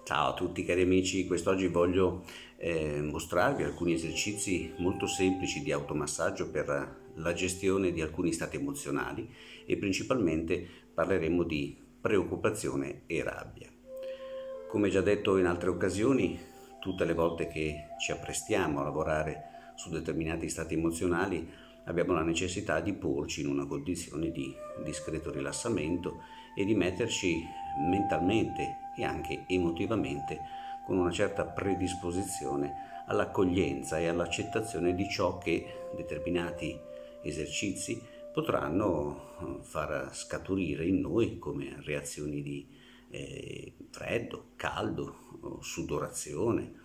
Ciao a tutti cari amici, quest'oggi voglio mostrarvi alcuni esercizi molto semplici di automassaggio per la gestione di alcuni stati emozionali e principalmente parleremo di preoccupazione e rabbia. Come già detto in altre occasioni, tutte le volte che ci apprestiamo a lavorare su determinati stati emozionali abbiamo la necessità di porci in una condizione di discreto rilassamento e di metterci mentalmente e anche emotivamente con una certa predisposizione all'accoglienza e all'accettazione di ciò che determinati esercizi potranno far scaturire in noi come reazioni di freddo, caldo, sudorazione,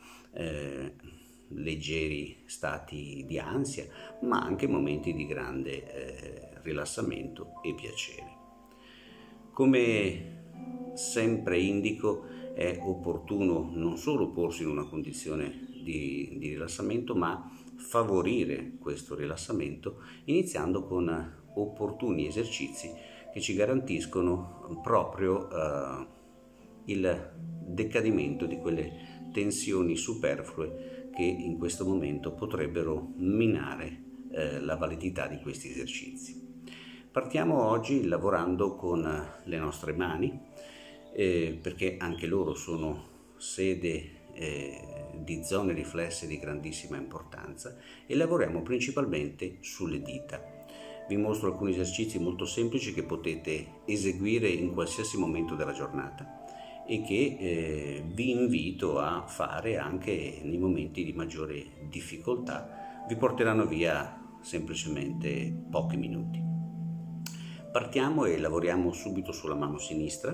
leggeri stati di ansia, ma anche momenti di grande rilassamento e piacere. Come sempre indico, è opportuno non solo porsi in una condizione di rilassamento, ma favorire questo rilassamento iniziando con opportuni esercizi che ci garantiscono proprio il decadimento di quelle tensioni superflue che in questo momento potrebbero minare la validità di questi esercizi. Partiamo oggi lavorando con le nostre mani, perché anche loro sono sede di zone riflesse di grandissima importanza, e lavoriamo principalmente sulle dita. Vi mostro alcuni esercizi molto semplici che potete eseguire in qualsiasi momento della giornata e che vi invito a fare anche nei momenti di maggiore difficoltà. Vi porteranno via semplicemente pochi minuti. Partiamo e lavoriamo subito sulla mano sinistra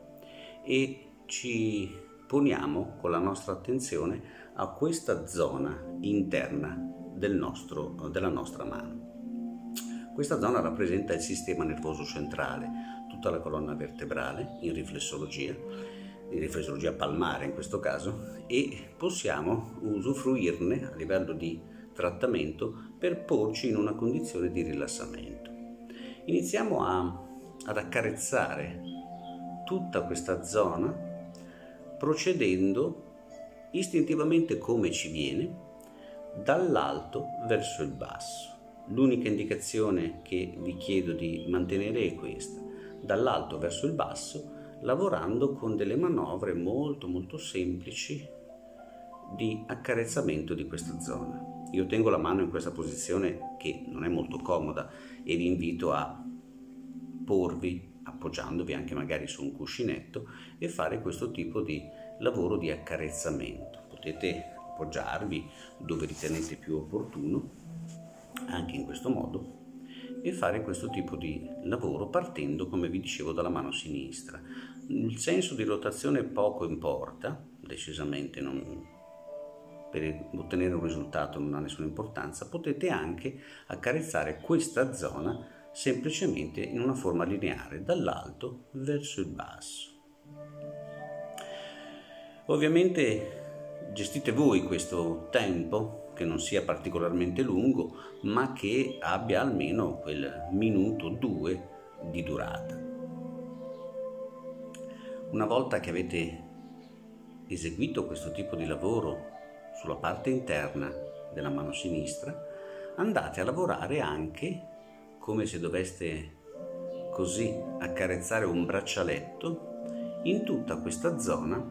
e ci poniamo con la nostra attenzione a questa zona interna della nostra mano. Questa zona rappresenta il sistema nervoso centrale, tutta la colonna vertebrale in riflessologia palmare in questo caso, e possiamo usufruirne a livello di trattamento per porci in una condizione di rilassamento. Iniziamo ad accarezzare tutta questa zona procedendo istintivamente come ci viene, dall'alto verso il basso. L'unica indicazione che vi chiedo di mantenere è questa: dall'alto verso il basso, lavorando con delle manovre molto semplici di accarezzamento di questa zona. Io tengo la mano in questa posizione che non è molto comoda e vi invito a porvi appoggiandovi anche magari su un cuscinetto e fare questo tipo di lavoro di accarezzamento. Potete appoggiarvi dove ritenete più opportuno, anche in questo modo, e fare questo tipo di lavoro partendo, come vi dicevo, dalla mano sinistra. Il senso di rotazione poco importa, decisamente per ottenere un risultato non ha nessuna importanza. Potete anche accarezzare questa zona semplicemente in una forma lineare, dall'alto verso il basso. Ovviamente gestite voi questo tempo, che non sia particolarmente lungo, ma che abbia almeno quel minuto o due di durata. Una volta che avete eseguito questo tipo di lavoro sulla parte interna della mano sinistra, andate a lavorare anche come se doveste così accarezzare un braccialetto in tutta questa zona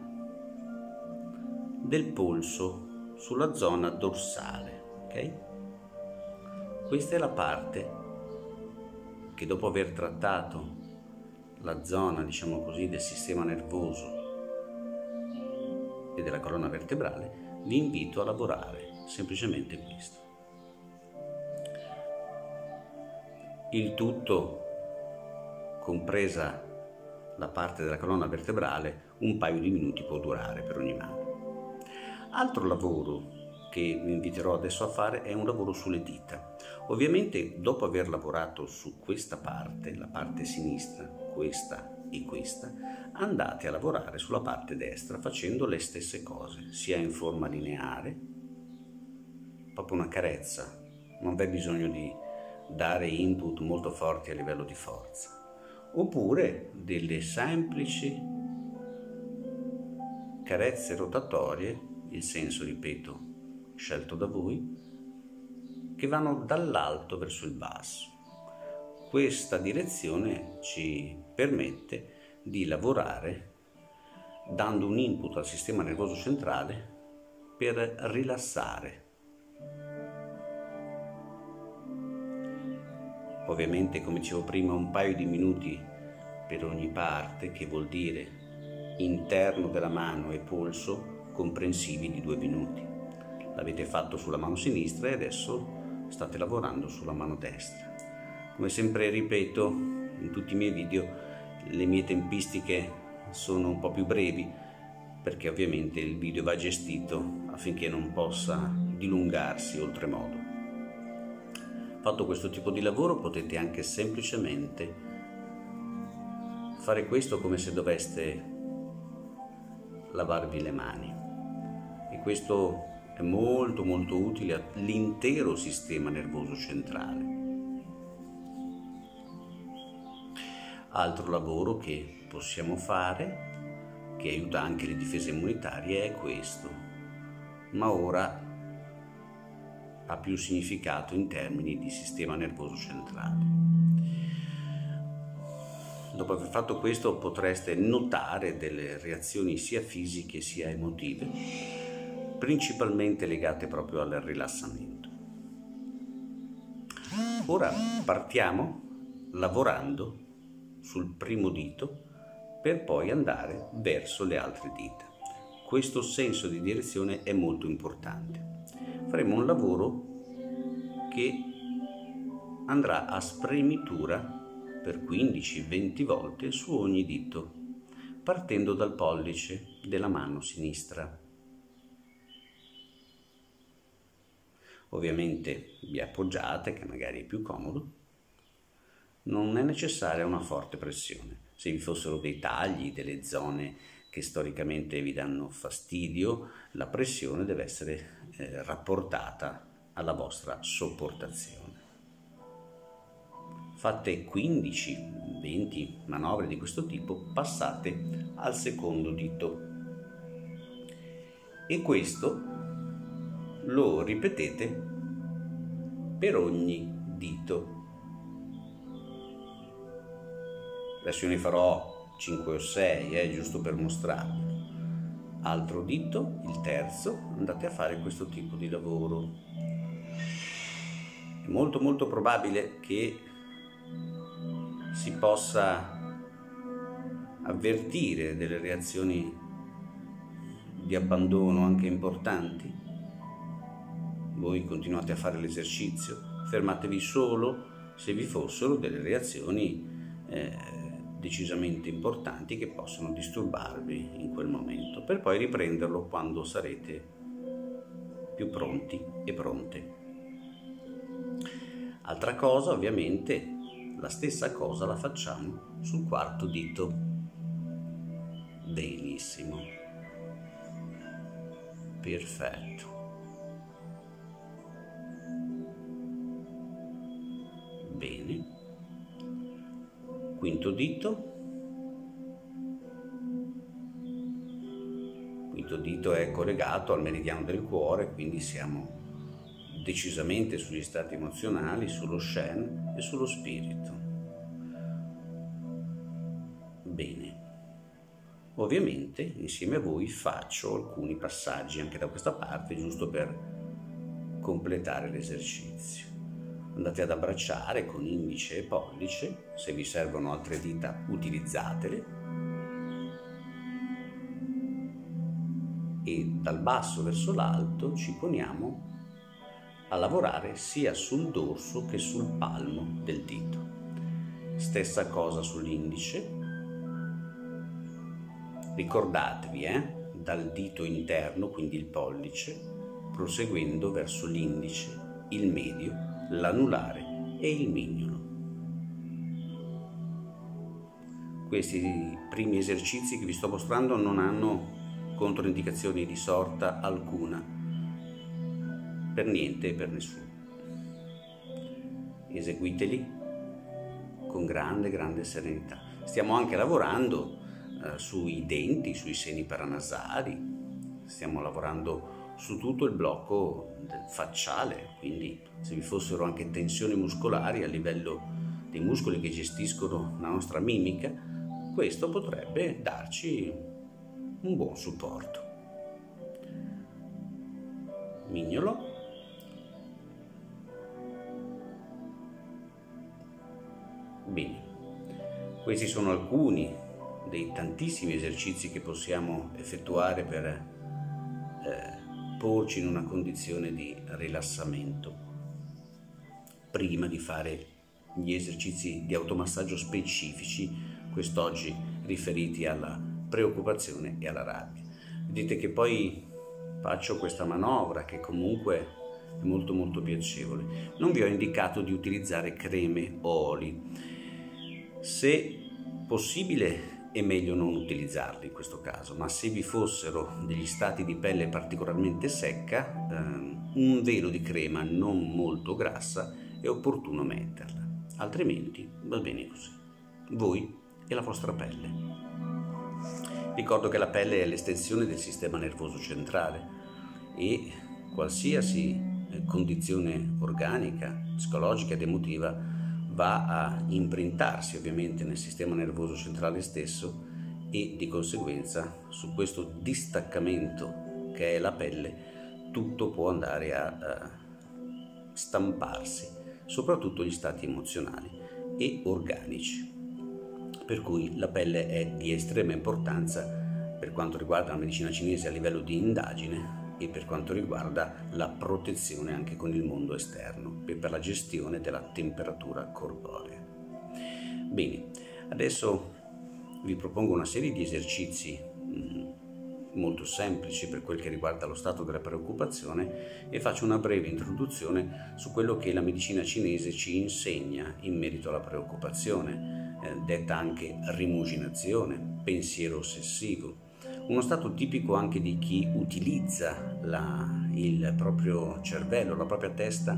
del polso, sulla zona dorsale, ok? Questa è la parte che, dopo aver trattato la zona, diciamo così, del sistema nervoso e della colonna vertebrale, vi invito a lavorare semplicemente questo. Il tutto, compresa la parte della colonna vertebrale, un paio di minuti può durare per ogni mano. Altro lavoro che vi inviterò adesso a fare è un lavoro sulle dita. Ovviamente, dopo aver lavorato su questa parte, la parte sinistra, questa e questa, andate a lavorare sulla parte destra facendo le stesse cose, sia in forma lineare, proprio una carezza, non v'è bisogno di dare input molto forti a livello di forza, oppure delle semplici carezze rotatorie, il senso, ripeto, scelto da voi, che vanno dall'alto verso il basso. Questa direzione ci permette di lavorare dando un input al sistema nervoso centrale per rilassare. Ovviamente, come dicevo prima, un paio di minuti per ogni parte, che vuol dire interno della mano e polso comprensivi di 2 minuti. L'avete fatto sulla mano sinistra e adesso state lavorando sulla mano destra. Come sempre ripeto in tutti i miei video, le mie tempistiche sono un po' più brevi perché ovviamente il video va gestito affinché non possa dilungarsi oltremodo. Fatto questo tipo di lavoro, potete anche semplicemente fare questo come se doveste lavarvi le mani, e questo è molto utile all'intero sistema nervoso centrale. Altro lavoro che possiamo fare, che aiuta anche le difese immunitarie, è questo, ma ora ha più significato in termini di sistema nervoso centrale. Dopo aver fatto questo potreste notare delle reazioni sia fisiche sia emotive, principalmente legate proprio al rilassamento. Ora partiamo lavorando sul primo dito per poi andare verso le altre dita. Questo senso di direzione è molto importante. Faremo un lavoro che andrà a spremitura per 15-20 volte su ogni dito, partendo dal pollice della mano sinistra. Ovviamente vi appoggiate, che magari è più comodo. Non è necessaria una forte pressione. Se vi fossero dei tagli, delle zone che storicamente vi danno fastidio, la pressione deve essere rapportata alla vostra sopportazione. Fatte 15-20 manovre di questo tipo, passate al secondo dito e questo lo ripetete per ogni dito. Adesso io ne farò 5 o 6, giusto per mostrarvi. Altro dito, il terzo, andate a fare questo tipo di lavoro. È molto probabile che si possa avvertire delle reazioni di abbandono anche importanti. Voi continuate a fare l'esercizio, fermatevi solo se vi fossero delle reazioni decisamente importanti che possono disturbarvi in quel momento, per poi riprenderlo quando sarete più pronti e pronte. Altra cosa, ovviamente, la stessa cosa la facciamo sul quarto dito. Benissimo. Perfetto. Bene. Quinto dito. Quinto dito è collegato al meridiano del cuore, quindi siamo decisamente sugli stati emozionali, sullo Shen e sullo spirito. Bene. Ovviamente insieme a voi faccio alcuni passaggi anche da questa parte, giusto per completare l'esercizio. Andate ad abbracciare con indice e pollice, se vi servono altre dita utilizzatele, e dal basso verso l'alto ci poniamo a lavorare sia sul dorso che sul palmo del dito. Stessa cosa sull'indice. Ricordatevi, dal dito interno, quindi il pollice, proseguendo verso l'indice, il medio, l'anulare e il mignolo. Questi primi esercizi che vi sto mostrando non hanno controindicazioni di sorta alcuna, per niente e per nessuno. Eseguiteli con grande serenità. Stiamo anche lavorando sui denti, sui seni paranasali, stiamo lavorando su tutto il blocco facciale, quindi se vi fossero anche tensioni muscolari a livello dei muscoli che gestiscono la nostra mimica, questo potrebbe darci un buon supporto. Mignolo. Bene, questi sono alcuni dei tantissimi esercizi che possiamo effettuare per porci in una condizione di rilassamento prima di fare gli esercizi di automassaggio specifici, quest'oggi riferiti alla preoccupazione e alla rabbia. Vedete che poi faccio questa manovra che comunque è molto piacevole. Non vi ho indicato di utilizzare creme o oli. Se possibile è meglio non utilizzarli in questo caso, ma se vi fossero degli stati di pelle particolarmente secca, un velo di crema non molto grassa è opportuno metterla, altrimenti va bene così, voi e la vostra pelle. Ricordo che la pelle è l'estensione del sistema nervoso centrale e qualsiasi condizione organica, psicologica ed emotiva va a imprintarsi ovviamente nel sistema nervoso centrale stesso e di conseguenza su questo distaccamento che è la pelle tutto può andare a stamparsi, soprattutto gli stati emozionali e organici. Per cui la pelle è di estrema importanza per quanto riguarda la medicina cinese a livello di indagine e per quanto riguarda la protezione anche con il mondo esterno e per la gestione della temperatura corporea. Bene, adesso vi propongo una serie di esercizi molto semplici per quel che riguarda lo stato della preoccupazione e faccio una breve introduzione su quello che la medicina cinese ci insegna in merito alla preoccupazione, detta anche rimuginazione, pensiero ossessivo. Uno stato tipico anche di chi utilizza il proprio cervello, la propria testa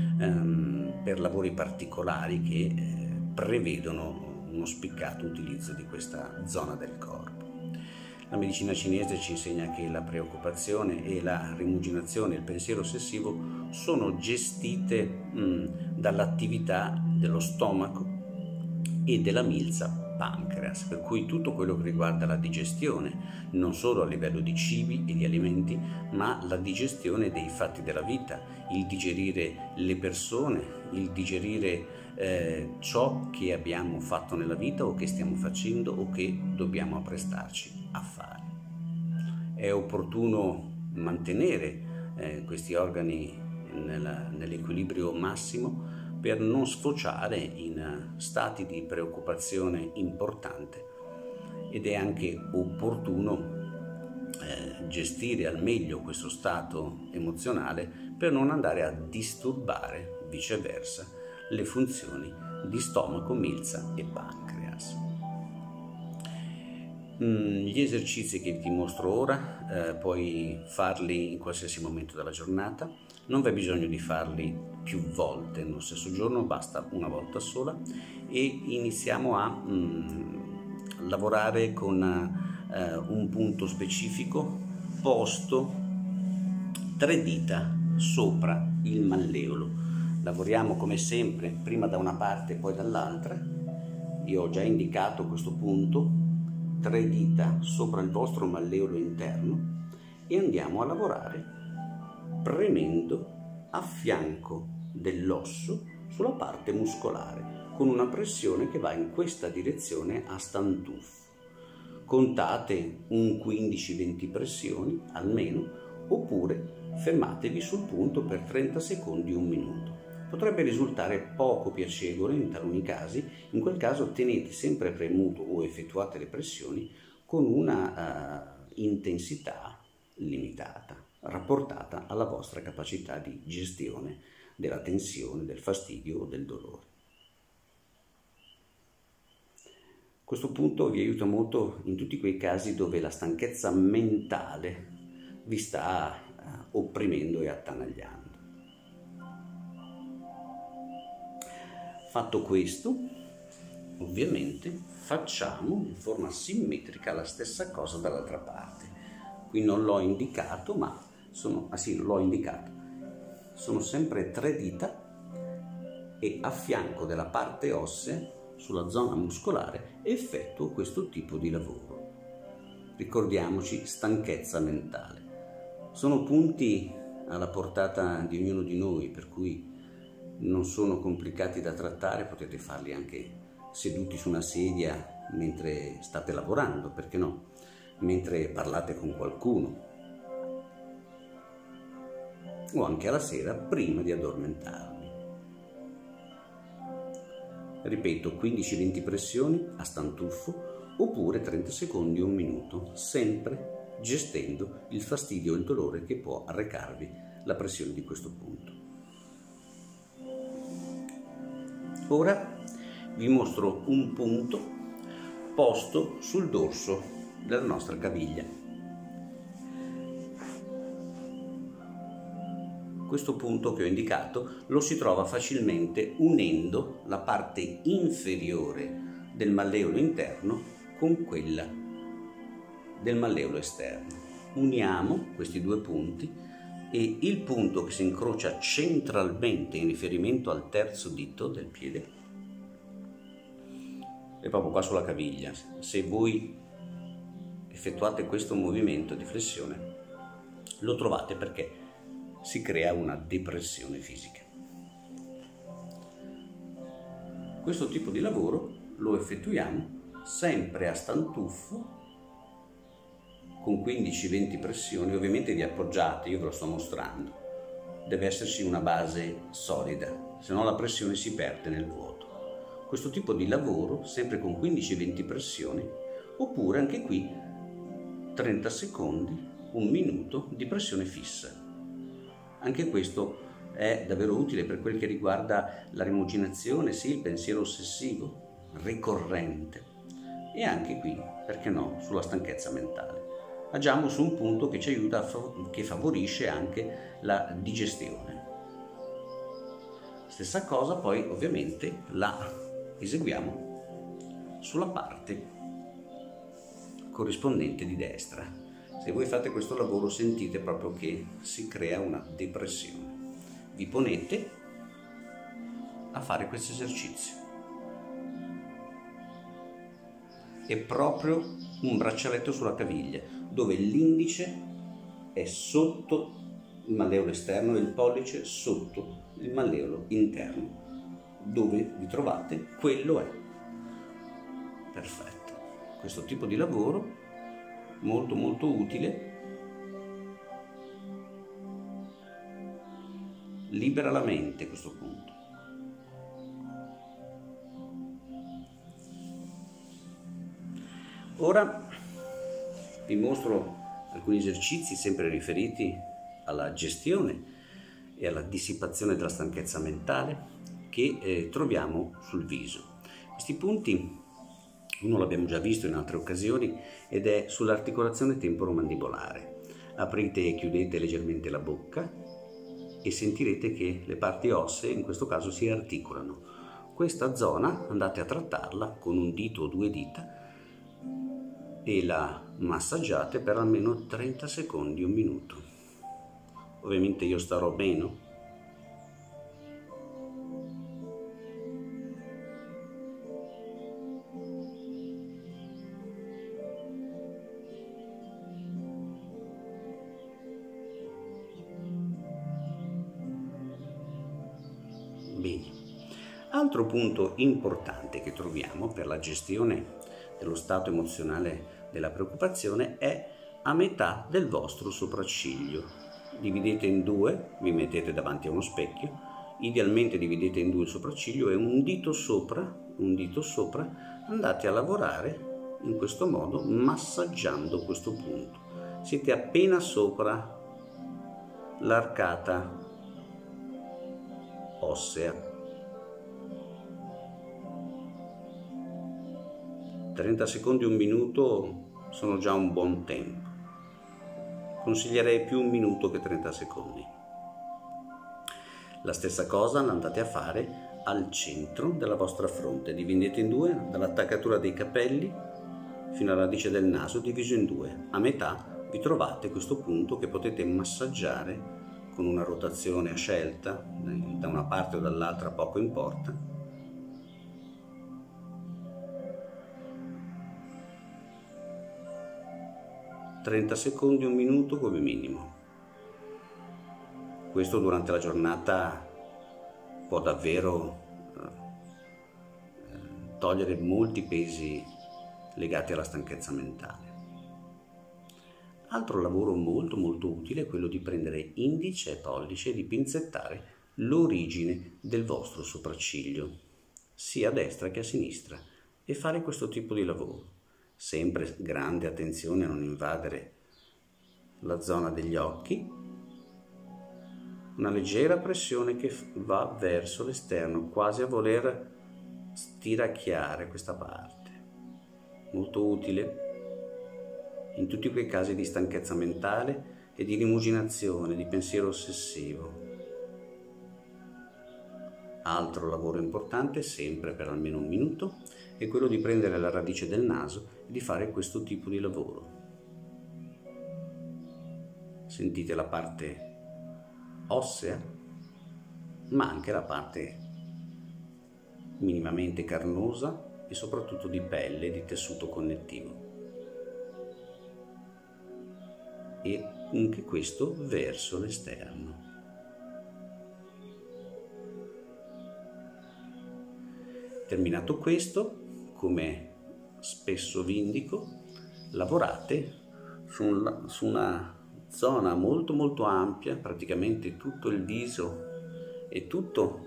per lavori particolari che prevedono uno spiccato utilizzo di questa zona del corpo. La medicina cinese ci insegna che la preoccupazione e la rimuginazione, il pensiero ossessivo sono gestite dall'attività dello stomaco e della milza pancreas, per cui tutto quello che riguarda la digestione, non solo a livello di cibi e di alimenti, ma la digestione dei fatti della vita, il digerire le persone, il digerire ciò che abbiamo fatto nella vita o che stiamo facendo o che dobbiamo apprestarci a fare. È opportuno mantenere questi organi nell'equilibrio massimo per non sfociare in stati di preoccupazione importante ed è anche opportuno gestire al meglio questo stato emozionale per non andare a disturbare viceversa le funzioni di stomaco, milza e pancreas. Gli esercizi che ti mostro ora puoi farli in qualsiasi momento della giornata, non vi è bisogno di farli più volte nello stesso giorno, basta una volta sola e iniziamo a lavorare con un punto specifico posto 3 dita sopra il malleolo. Lavoriamo come sempre prima da una parte e poi dall'altra. Io ho già indicato questo punto, 3 dita sopra il vostro malleolo interno e andiamo a lavorare premendo a fianco dell'osso sulla parte muscolare con una pressione che va in questa direzione a stantuffo. Contate un 15-20 pressioni almeno oppure fermatevi sul punto per 30 secondi, un minuto. Potrebbe risultare poco piacevole in taluni casi, in quel caso tenete sempre premuto o effettuate le pressioni con una intensità limitata, rapportata alla vostra capacità di gestione della tensione, del fastidio o del dolore. Questo punto vi aiuta molto in tutti quei casi dove la stanchezza mentale vi sta opprimendo e attanagliando. Fatto questo, ovviamente facciamo in forma simmetrica la stessa cosa dall'altra parte. Qui non l'ho indicato, ma l'ho indicato. Sono sempre 3 dita e a fianco della parte ossea, sulla zona muscolare, effettuo questo tipo di lavoro. Ricordiamoci, stanchezza mentale. Sono punti alla portata di ognuno di noi, per cui non sono complicati da trattare, potete farli anche seduti su una sedia mentre state lavorando, perché no? Mentre parlate con qualcuno o anche alla sera prima di addormentarvi. Ripeto, 15-20 pressioni a stantuffo oppure 30 secondi o 1 minuto, sempre gestendo il fastidio e il dolore che può arrecarvi la pressione di questo punto. Ora vi mostro un punto posto sul dorso della nostra caviglia. Questo punto che ho indicato lo si trova facilmente unendo la parte inferiore del malleolo interno con quella del malleolo esterno. Uniamo questi 2 punti e il punto che si incrocia centralmente in riferimento al terzo dito del piede è proprio qua sulla caviglia. Se voi effettuate questo movimento di flessione lo trovate perché si crea una depressione fisica. Questo tipo di lavoro lo effettuiamo sempre a stantuffo con 15-20 pressioni, ovviamente vi appoggiate, io ve lo sto mostrando. Deve esserci una base solida, se no la pressione si perde nel vuoto. Questo tipo di lavoro sempre con 15-20 pressioni, oppure anche qui 30 secondi, 1 minuto di pressione fissa. Anche questo è davvero utile per quel che riguarda la rimuginazione, sì, il pensiero ossessivo, ricorrente, e anche qui, perché no, sulla stanchezza mentale. Agiamo su un punto che ci aiuta, che favorisce anche la digestione. Stessa cosa poi ovviamente la eseguiamo sulla parte corrispondente di destra. Se voi fate questo lavoro sentite proprio che si crea una depressione. Vi ponete a fare questo esercizio. È proprio un braccialetto sulla caviglia, dove l'indice è sotto il malleolo esterno e il pollice sotto il malleolo interno. Dove vi trovate, quello è. Perfetto. Questo tipo di lavoro molto molto utile, libera la mente a questo punto. Ora vi mostro alcuni esercizi sempre riferiti alla gestione e alla dissipazione della stanchezza mentale che troviamo sul viso. Questi punti uno l'abbiamo già visto in altre occasioni ed è sull'articolazione temporomandibolare. Aprite e chiudete leggermente la bocca e sentirete che le parti ossee in questo caso si articolano. Questa zona andate a trattarla con un dito o 2 dita e la massaggiate per almeno 30 secondi, 1 minuto. Ovviamente io starò meno. Bene. Altro punto importante che troviamo per la gestione dello stato emozionale della preoccupazione è a metà del vostro sopracciglio. Dividete in 2, vi mettete davanti a uno specchio, idealmente dividete in 2 il sopracciglio e un dito sopra, andate a lavorare in questo modo massaggiando questo punto. Siete appena sopra l'arcata ossea. 30 secondi, 1 minuto sono già un buon tempo. Consiglierei più 1 minuto che 30 secondi. La stessa cosa l'andate a fare al centro della vostra fronte, dividete in due dall'attaccatura dei capelli fino alla radice del naso, diviso in due. A metà vi trovate questo punto che potete massaggiare con una rotazione a scelta, da una parte o dall'altra poco importa. «30 secondi, 1 minuto come minimo». Questo durante la giornata può davvero togliere molti pesi legati alla stanchezza mentale. Altro lavoro molto utile è quello di prendere indice e pollice e di pinzettare l'origine del vostro sopracciglio, sia a destra che a sinistra, e fare questo tipo di lavoro. Sempre grande attenzione a non invadere la zona degli occhi. Una leggera pressione che va verso l'esterno, quasi a voler stiracchiare questa parte. Molto utile in tutti quei casi di stanchezza mentale e di rimuginazione, di pensiero ossessivo. Altro lavoro importante, sempre per almeno 1 minuto, è quello di prendere la radice del naso e di fare questo tipo di lavoro. Sentite la parte ossea, ma anche la parte minimamente carnosa e soprattutto di pelle, di tessuto connettivo. E anche questo verso l'esterno. Terminato questo, come spesso vi indico, lavorate su una zona molto ampia, praticamente tutto il viso e tutto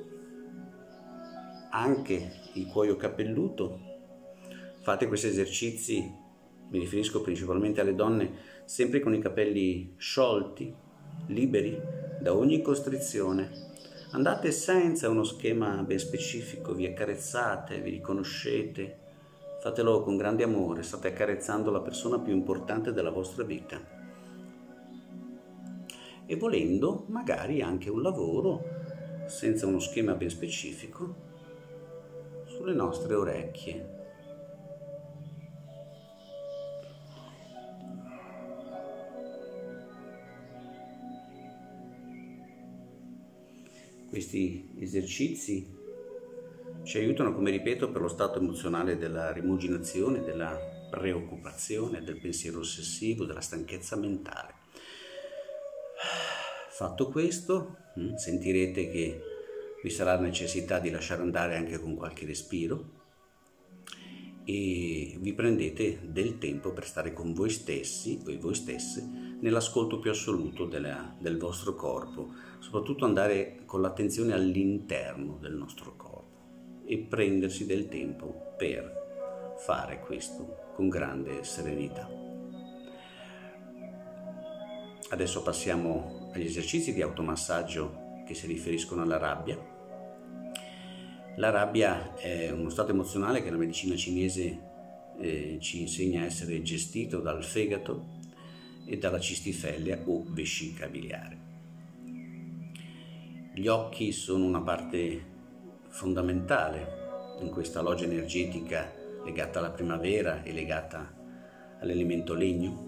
anche il cuoio capelluto. Fate questi esercizi, mi riferisco principalmente alle donne, sempre con i capelli sciolti, liberi da ogni costrizione. Andate senza uno schema ben specifico, vi accarezzate, vi riconoscete, fatelo con grande amore, state accarezzando la persona più importante della vostra vita. E volendo magari anche un lavoro senza uno schema ben specifico sulle nostre orecchie. Questi esercizi ci aiutano, come ripeto, per lo stato emozionale della rimuginazione, della preoccupazione, del pensiero ossessivo, della stanchezza mentale. Fatto questo, sentirete che vi sarà necessità di lasciare andare anche con qualche respiro e vi prendete del tempo per stare con voi stessi o voi stesse nell'ascolto più assoluto del vostro corpo, soprattutto andare con l'attenzione all'interno del nostro corpo e prendersi del tempo per fare questo con grande serenità. Adesso passiamo agli esercizi di automassaggio che si riferiscono alla rabbia. La rabbia è uno stato emozionale che la medicina cinese ci insegna a essere gestito dal fegato e dalla cistifellea o vescica biliare. Gli occhi sono una parte fondamentale in questa loggia energetica legata alla primavera e legata all'elemento legno.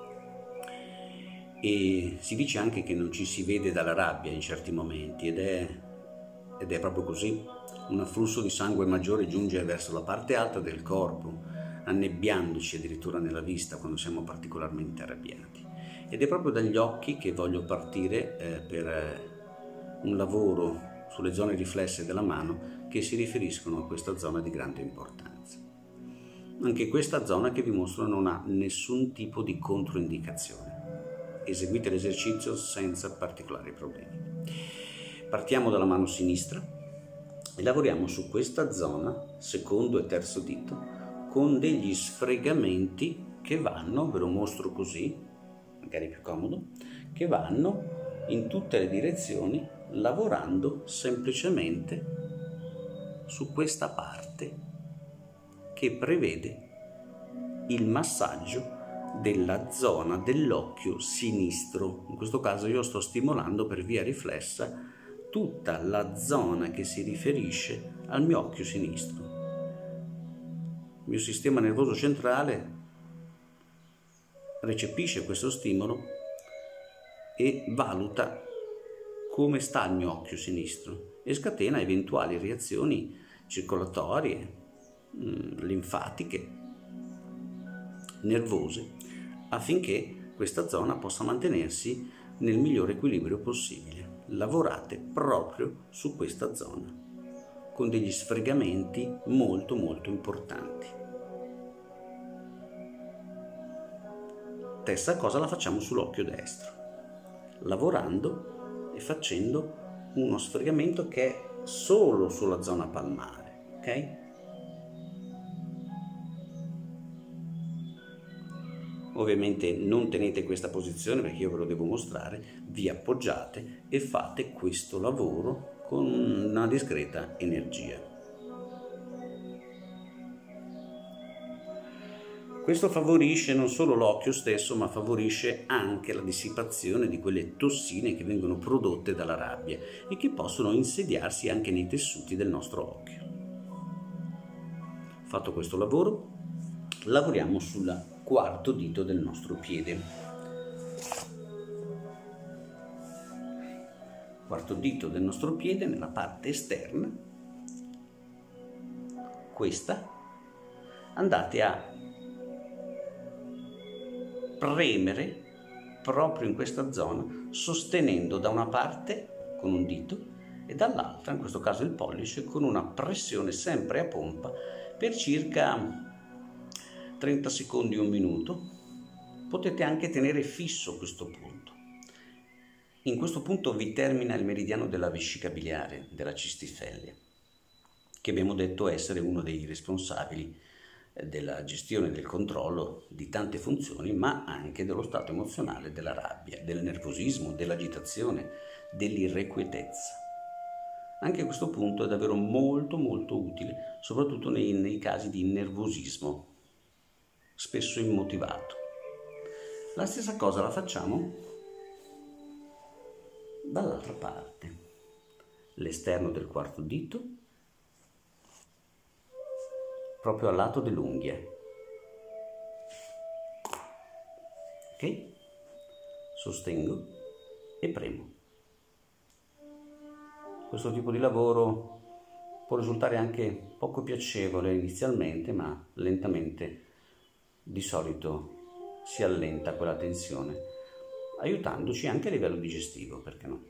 E si dice anche che non ci si vede dalla rabbia in certi momenti ed è proprio così. Un afflusso di sangue maggiore giunge verso la parte alta del corpo, annebbiandoci addirittura nella vista quando siamo particolarmente arrabbiati. Ed è proprio dagli occhi che voglio partire per un lavoro sulle zone riflesse della mano che si riferiscono a questa zona di grande importanza. Anche questa zona che vi mostro non ha nessun tipo di controindicazione. Eseguite l'esercizio senza particolari problemi. Partiamo dalla mano sinistra e lavoriamo su questa zona, secondo e terzo dito, con degli sfregamenti che vanno, ve lo mostro così, magari più comodo, che vanno in tutte le direzioni, lavorando semplicemente su questa parte che prevede il massaggio della zona dell'occhio sinistro. In questo caso io sto stimolando per via riflessa tutta la zona che si riferisce al mio occhio sinistro. Il mio sistema nervoso centrale recepisce questo stimolo e valuta come sta il mio occhio sinistro e scatena eventuali reazioni circolatorie, linfatiche, nervose, affinché questa zona possa mantenersi nel migliore equilibrio possibile. Lavorate proprio su questa zona con degli sfregamenti molto importanti. Stessa cosa la facciamo sull'occhio destro, lavorando e facendo uno sfregamento che è solo sulla zona palmare, ok? Ovviamente non tenete questa posizione perché io ve lo devo mostrare, vi appoggiate e fate questo lavoro con una discreta energia. Questo favorisce non solo l'occhio stesso, ma favorisce anche la dissipazione di quelle tossine che vengono prodotte dalla rabbia e che possono insediarsi anche nei tessuti del nostro occhio. Fatto questo lavoro, lavoriamo sul quarto dito del nostro piede. Quarto dito del nostro piede nella parte esterna. Questa andate a premere proprio in questa zona, sostenendo da una parte con un dito e dall'altra, in questo caso il pollice, con una pressione sempre a pompa per circa 30 secondi, un minuto. Potete anche tenere fisso questo punto. In questo punto vi termina il meridiano della vescica biliare, della cistifellea, che abbiamo detto essere uno dei responsabili della gestione e del controllo di tante funzioni, ma anche dello stato emozionale della rabbia, del nervosismo, dell'agitazione, dell'irrequietezza. Anche questo punto è davvero molto utile, soprattutto nei casi di nervosismo, spesso immotivato. La stessa cosa la facciamo dall'altra parte, l'esterno del quarto dito, proprio al lato dell'unghia. Ok? Sostengo e premo. Questo tipo di lavoro può risultare anche poco piacevole inizialmente, ma lentamente di solito si allenta quella tensione, aiutandoci anche a livello digestivo, perché no?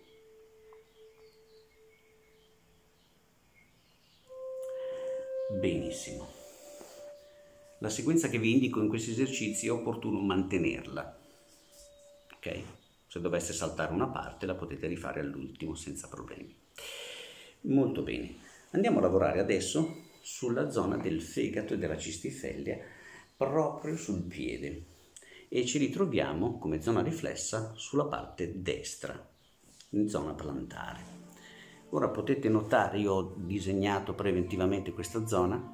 Benissimo. La sequenza che vi indico in questi esercizi è opportuno mantenerla, ok? Se dovesse saltare una parte la potete rifare all'ultimo senza problemi. Molto bene. Andiamo a lavorare adesso sulla zona del fegato e della cistifellea, proprio sul piede, e ci ritroviamo come zona riflessa sulla parte destra, in zona plantare. Ora potete notare, io ho disegnato preventivamente questa zona.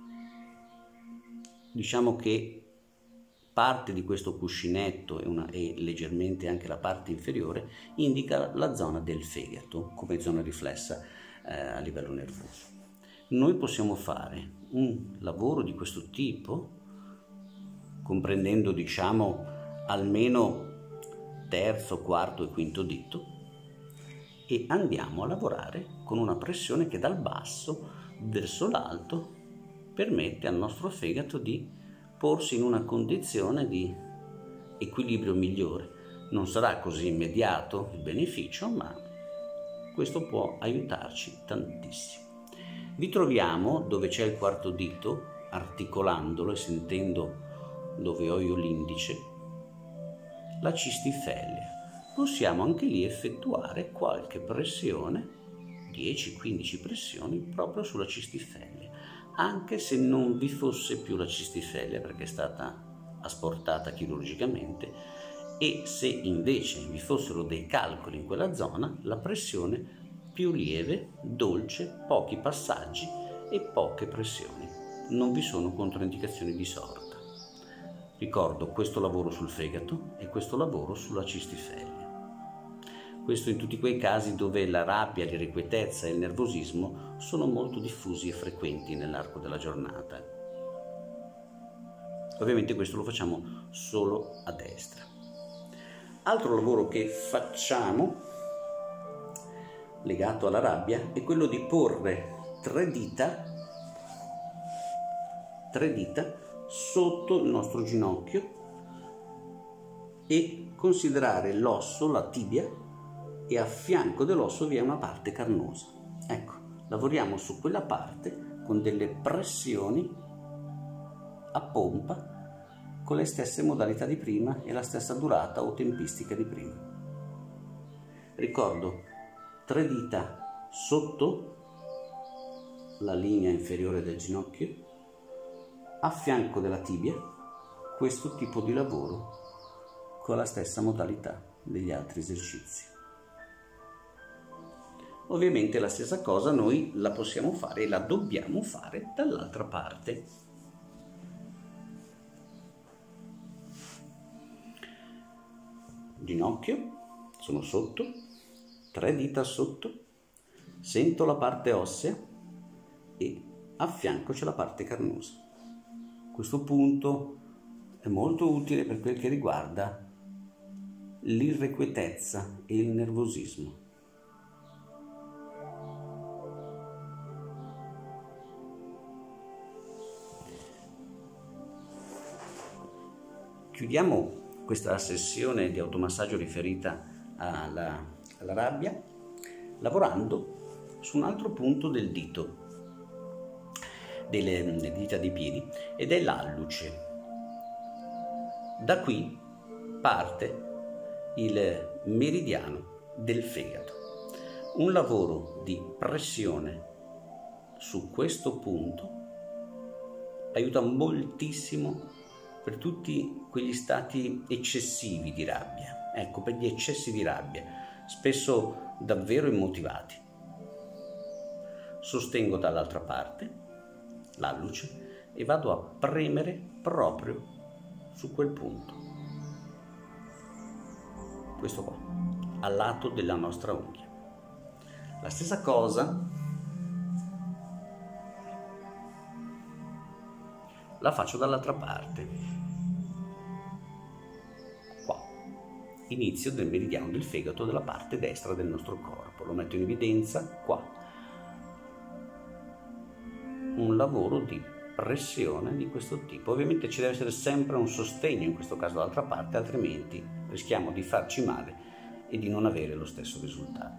Diciamo che parte di questo cuscinetto e leggermente anche la parte inferiore indica la zona del fegato come zona riflessa a livello nervoso. Noi possiamo fare un lavoro di questo tipo comprendendo, diciamo, almeno terzo, quarto e quinto dito, e andiamo a lavorare con una pressione che dal basso verso l'alto permette al nostro fegato di porsi in una condizione di equilibrio migliore. Non sarà così immediato il beneficio, ma questo può aiutarci tantissimo. Vi troviamo dove c'è il quarto dito, articolandolo e sentendo dove ho io l'indice, la cistifellea. Possiamo anche lì effettuare qualche pressione, 10-15 pressioni proprio sulla cistifellea, anche se non vi fosse più la cistifellea perché è stata asportata chirurgicamente, e se invece vi fossero dei calcoli in quella zona, la pressione più lieve, dolce, pochi passaggi e poche pressioni. Non vi sono controindicazioni di sorta. Ricordo questo lavoro sul fegato e questo lavoro sulla cistifellea. Questo in tutti quei casi dove la rabbia, l'irrequietezza e il nervosismo sono molto diffusi e frequenti nell'arco della giornata. Ovviamente questo lo facciamo solo a destra. Altro lavoro che facciamo legato alla rabbia è quello di porre tre dita sotto il nostro ginocchio e considerare l'osso, la tibia, e a fianco dell'osso vi è una parte carnosa. Ecco, lavoriamo su quella parte con delle pressioni a pompa con le stesse modalità di prima e la stessa durata o tempistica di prima. Ricordo, 3 dita sotto la linea inferiore del ginocchio, a fianco della tibia, questo tipo di lavoro con la stessa modalità degli altri esercizi. Ovviamente la stessa cosa noi la possiamo fare e la dobbiamo fare dall'altra parte. Ginocchio, sono sotto, 3 dita sotto, sento la parte ossea e a fianco c'è la parte carnosa. Questo punto è molto utile per quel che riguarda l'irrequietezza e il nervosismo. Chiudiamo questa sessione di automassaggio riferita alla rabbia lavorando su un altro punto del dito, delle dita dei piedi, ed è l'alluce. Da qui parte il meridiano del fegato. Un lavoro di pressione su questo punto aiuta moltissimo per tutti quegli stati eccessivi di rabbia, ecco, per gli eccessi di rabbia, spesso davvero immotivati. Sostengo dall'altra parte l'alluce e vado a premere proprio su quel punto, questo qua, al lato della nostra unghia. La stessa cosa la faccio dall'altra parte. Inizio del meridiano del fegato della parte destra del nostro corpo, lo metto in evidenza qua. Un lavoro di pressione di questo tipo. Ovviamente ci deve essere sempre un sostegno, in questo caso dall'altra parte, altrimenti rischiamo di farci male e di non avere lo stesso risultato.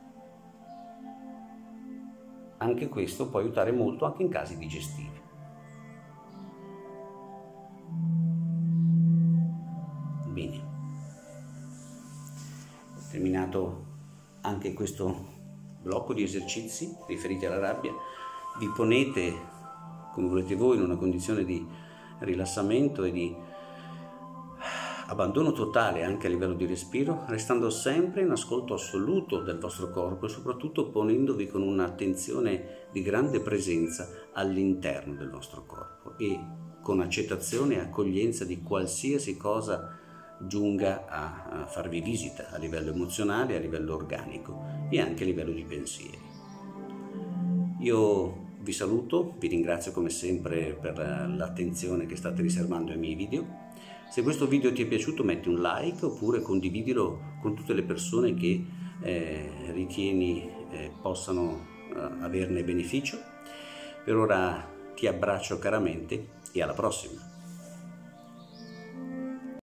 Anche questo può aiutare molto anche in casi digestivi. Bene. Terminato anche questo blocco di esercizi riferiti alla rabbia, vi ponete, come volete voi, in una condizione di rilassamento e di abbandono totale anche a livello di respiro, restando sempre in ascolto assoluto del vostro corpo e soprattutto ponendovi con un'attenzione di grande presenza all'interno del vostro corpo e con accettazione e accoglienza di qualsiasi cosa giunga a farvi visita a livello emozionale, a livello organico e anche a livello di pensieri. Io vi saluto, vi ringrazio come sempre per l'attenzione che state riservando ai miei video. Se questo video ti è piaciuto metti un like oppure condividilo con tutte le persone che ritieni possano averne beneficio. Per ora ti abbraccio caramente e alla prossima.